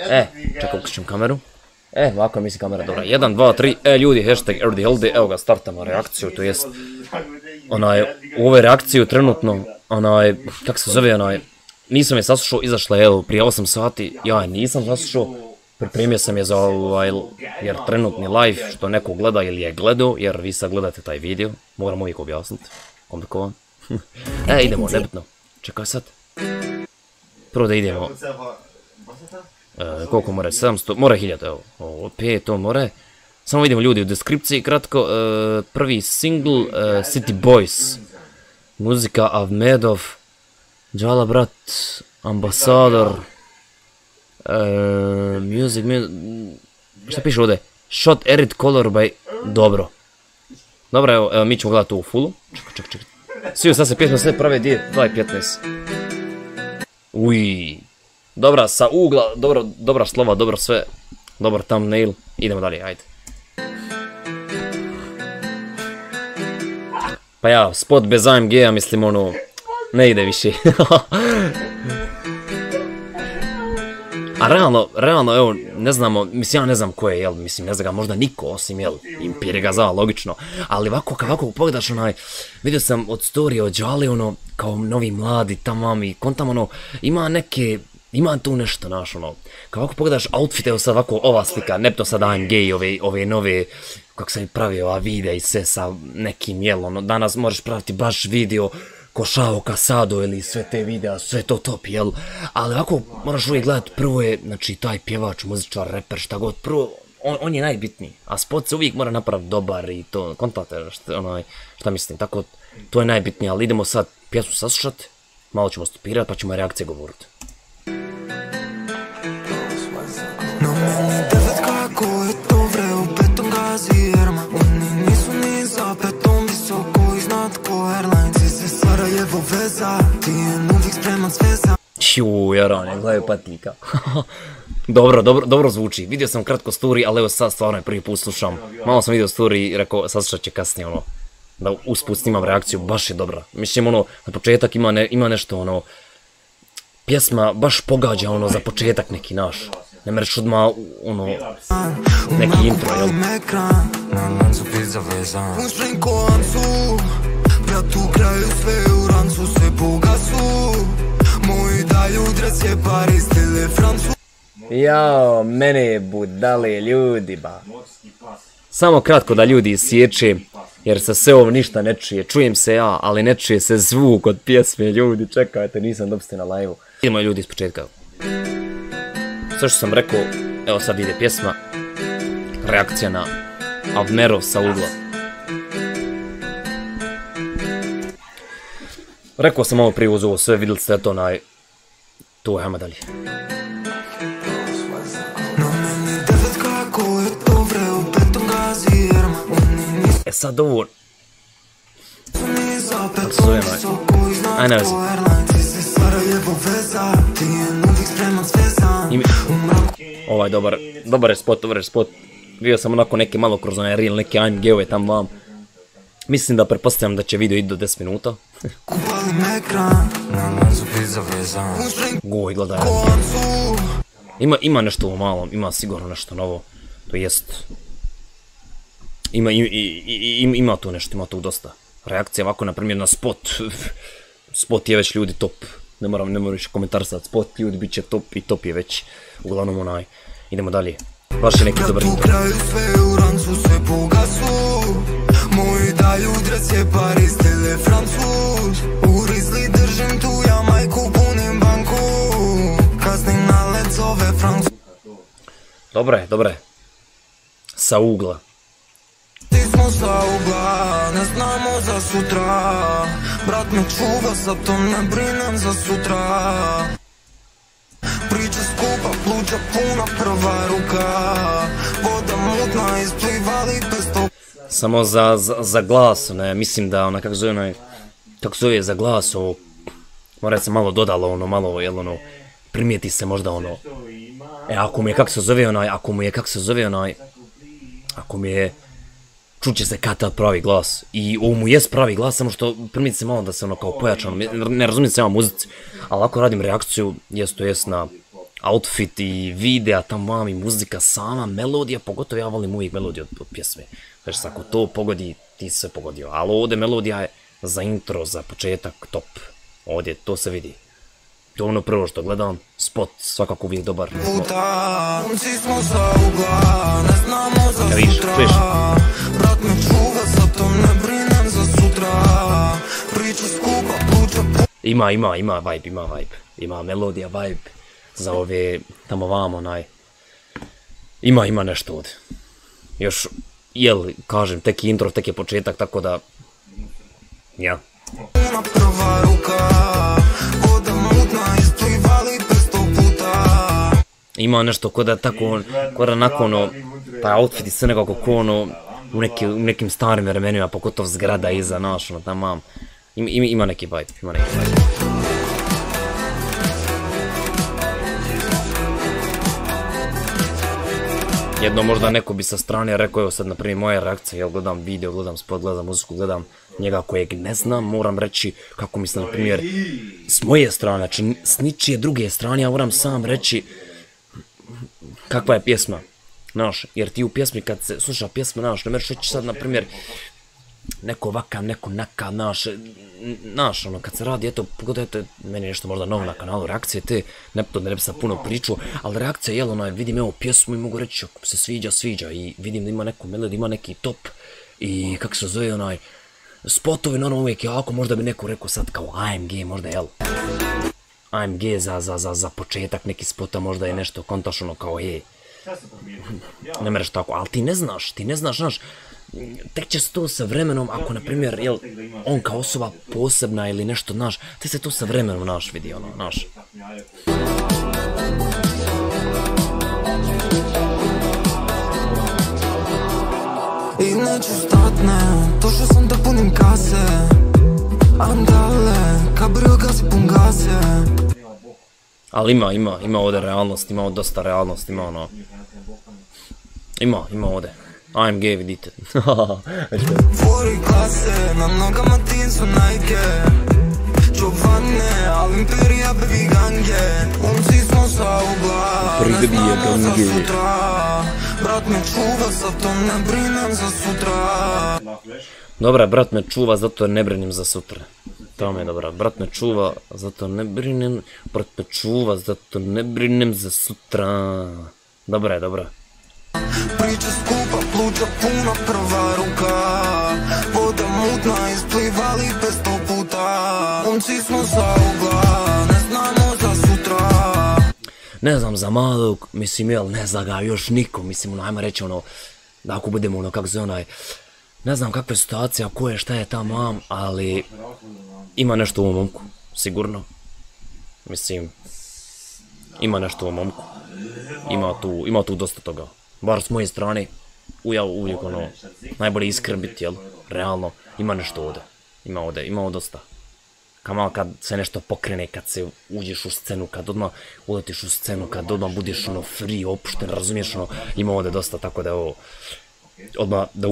Čekaj, uključim kameru. Ovako misli kamera, dobra. 1, 2, 3, ljudi, hashtag RDHealthy, evo ga, startamo reakciju, to jest, u ovoj reakciju trenutno, kako se zove, nisam je saslušao, izašla je, evo, prije 8 sati, ja je nisam saslušao, pripremio sam je za jer trenutni live, što neko gleda ili je gledao, jer vi sad gledate taj video, moram uvijek objasniti, komplikovan. Idemo, nebitno, čekaj sad. Prvo da idemo. Koliko more? 700, more 1000, evo. 5, to more. Samo vidimo ljudi u deskripciji, kratko. Prvi single, City Boys. Muzika Avmedov. Džala brat, Ambasador. Music, šta piše ovdje? Shot Edit Color by, dobro. Dobro, evo, mi ćemo gledati u fullu. Čekaj. Svi sad se pjesma sve prave, di je 2.15. Uj. Dobra, sa ugla, dobra slova, dobro sve, dobar thumbnail, idemo dalje, ajde. Pa ja, spot bez AMG-a, mislim ne ide više. A realno, evo, ne znamo, mislim ja ne znam ko je, jel, mislim ne zna ga možda niko osim, jel, Impire Gaza, logično. Ali ovako pogledaš vidio sam od storije od Džali, kao novi mladi tamam i kontam, ima tu nešto, kao ovako pogledaš outfit, evo sad ovako ova slika, nebitno sad AMG i ove nove, kako sam pravio ova videa i sve sa nekim, jel, danas možeš praviti baš video ko Šao Kasado ili sve te videa, sve to top, jel, ali ovako moraš uvijek gledati, prvo je, znači, taj pjevač, muzičar, reper, šta god, prvo, on je najbitniji, a spot se uvijek mora napraviti dobar i to, kontate, šta mislim, tako, to je najbitnije, ali idemo sad pjesmu saslušati, malo ćemo stopirati pa ćemo reakcije govoriti. No meni devet kako je to vre u petom gazi Erma. Oni nisu ni za petom visoko iznad ko Airlines. Iz Sarajevo veza, ti je uvijek spreman sveza. Jarane, gledaju patika. Dobro zvuči, vidio sam kratko story, ali evo sad stvarno je prvi put slušam. Malo sam vidio story i rekao saslušat će kasnije da usput snimam reakciju, baš je dobra. Mislim na početak ima nešto pjesma baš pogađa za početak neki naš. Ne mereš odmah neki intro, jel? Jao, mene budale ljudi, ba. Samo kratko da ljudi isječe, jer se sve ovo ništa ne čuje. Čujem se ja, ali ne čuje se zvuk od pjesme, ljudi, čekajte, nisam dopustio na live-u. Idemo ljudi iz početka. Sve što sam rekao, evo sad ide pjesma, reakcija na Avmerov sa ugla. Rekao sam malo prije uz ovo sve, vidjeli ste to to je, ajmo dalje. Sad ovo, kako se zove aj ne vezi. Ovaj dobar je spot, vidio sam onako neke malo kroz onaj reel, neke AMG-ove tam vam. Mislim da pretpostavljam da će video ići do 10 minuta. Goj, gledaj. Ima nešto u malom, ima sigurno nešto novo, to jest... Ima tu nešto, ima tu dosta. Reakcija ovako, na primjer, na spot. Spot je već ljudi top. Ne moram više komentarisati. Spot ljudi bit će top i top je već. Uglavnom idemo dalje. Baš je neki dobar intro. Moji daju dres je Paris, tele Francuz. U Rizli držim tu ja majku, punim banku. Kasni nalet zove Francuz. Dobre. Sa ugla. Ti smo sa ugla, ne znamo za sutra. Brat me čuva, sad to ne brinem za sutra. Priča skupa, pluća puna, prva ruka. Voda mutna, isplivali bez to. Samo za glas, mislim da kako zove za glas, mora se malo dodalo, malo, jel, primijeti se možda, ako mu je kako se zove, ako mi je, čuće se kada pravi glas, i ovo mu jest pravi glas, samo što primijeti se malo da se kao pojačano, ne razumijem se ja muzici, ali ako radim reakciju, jest na outfit i videa, tamo i muzika, sama melodija, pogotovo ja volim uvijek melodiju od pjesme. Znači, ako to pogodi, ti se pogodio. Ali ovdje melodija je za intro, za početak, top. Ovdje to se vidi. To ono prvo što gledam, spot, svakako uvijek dobar. Viš, viš. Ima vibe. Ima melodija, vibe. Za ove, tamo vamo, onaj. Ima nešto ovdje. Još, jel, kažem, tek je intro, tek je početak, tako da... Ja. Ima nešto ko da tako, ko da nakon, taj outfit i sve nekako ko ono, u nekim starim vremenima, pogotovo zgrada iza naš, ono tamo, ima neki vibe, Jedno možda neko bi sa strane rekao, evo sad na primjer moja reakcija, jel gledam video, gledam spot, gledam muziku, gledam njega kojeg ne znam, moram reći kako mislim, na primjer, s moje strane, znači s ničije druge strane, ja moram sam reći kakva je pjesma, znaš, jer ti u pjesmi kad se sluša pjesma, znaš, ne možeš reći sad, na primjer, neko ovakav, neko nakav, znaš, ono, kad se radi, eto, pogotovo, eto, meni je nešto možda novo na kanalu, reakcije te, ne bi sad puno pričao, ali reakcija, jel, onaj, vidim evo pjesmu i mogu reći, ako se sviđa, i vidim da ima neku melodiju, ima neki top, i kako se zove, onaj, spotovi, normalno uvijek jako, možda bi neko rekao sad kao AMG, možda, jel, AMG za početak neki spota, možda je nešto kontaš, ono, kao, ne mereš tako, ali ti ne znaš, znaš, tek će se to sa vremenom, ako na primjer, jel, on kao osoba posebna ili nešto, znaš, te se to sa vremenom, znaš, vidi, ono, znaš. I neću stat, ne, došao sam da punim kase, andale, kabrio gasi pun gase. Ali ima ovdje realnost, ima dosta realnost, ima ono, ima ovdje. AMG, vidite. Tvori klase, na nogama tin su Nike, čuvane, ali imperija bebi gange, umci smo sa ugla, ne znamo za sutra, brat me čuva, zato ne brinem za sutra. Dobra, brat me čuva, zato ne brinem za sutra. To mi je dobra, brat me čuva, zato ne brinem, brat me čuva, zato ne brinem za sutra. Dobra je, dobra. Priča skupa, pluća puna, prva ruka, voda mutna, isplivali 500 puta, umci smo za ugla, ne znamo za sutra. Ne znam za malog, mislim, jel, ne zna ga još niko, mislim, ono, ajmo reći, ono, da ako budemo, ono, kako se onaj, ne znam kakva je situacija, ko je, šta je ta mam, ali ima nešto u ovom momku, sigurno, mislim, ima nešto u ovom momku, ima tu dosta toga. Bar s moje strane, uvijek ono, najbolje iskren biti, jel, realno, ima nešto ovdje, ima ovdje dosta. Kamal kad se nešto pokrene, kad se uđeš u scenu, kad odmah uletiš u scenu, kad odmah budeš ono free, opušten, razumiješ ono, ima ovdje dosta, tako da ovo, odmah da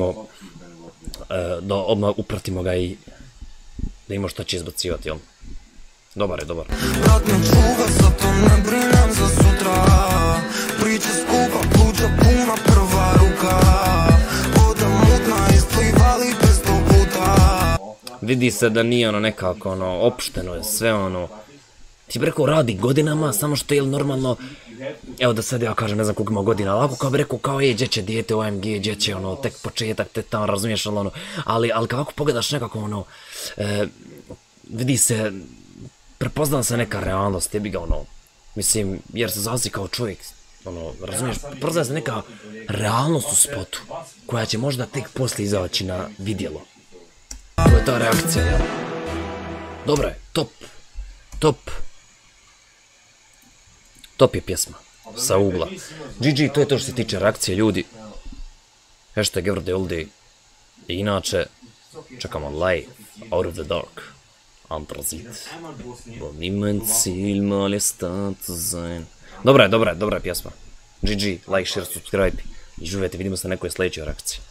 upratimo ga i da ima šta će izbacivati, jel. Dobar je, dobar. Brat me čuva, zato ne brinem za sutra, priča skupa, pluća puna, prva ruka, voda mutna, isplivali 500 puta. Vidi se da nije ono nekako ono, opšteno je sve ono, ti bi rekao radi godinama, samo što je normalno, evo da sad ja kažem ne znam koliko ima godina, ali ako kao bi rekao kao gdje će dijete u AMG, gdje će ono, tek početak, te tamo razumiješ ono, ali kako pogledaš nekako ono, vidi se, prepozna se neka realnost, jebi ga ono, mislim, jer se zalazi kao čovjek, ono, razumiješ, prepozna se neka realnost u spotu, koja će možda tek poslije izaći na vidjelo. To je ta reakcija, jel? Dobro je, top je pjesma, sa ugla. GG, to je to što se tiče reakcije, ljudi. Hashtag everyday. I inače, čekamo live, out of the dark. Antrazit. Bo nimen cilj mal je stati zain. Dobra je pjesma. GG, like, share, subscribe. I živjeti, vidimo se na nekoj sljedećoj reakciji.